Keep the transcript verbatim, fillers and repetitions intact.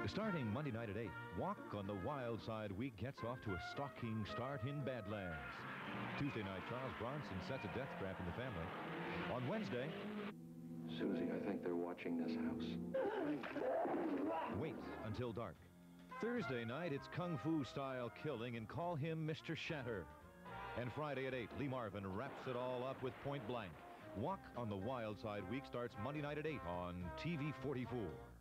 Starting Monday night at eight, Walk on the Wild Side Week gets off to a stalking start in Badlands. Tuesday night, Charles Bronson sets a death trap in the family. On Wednesday... Susie, I think they're watching this house. Wait until dark. Thursday night, it's Kung Fu-style killing and call him Mister Shatter. And Friday at eight, Lee Marvin wraps it all up with Point Blank. Walk on the Wild Side Week starts Monday night at eight on T V forty-four.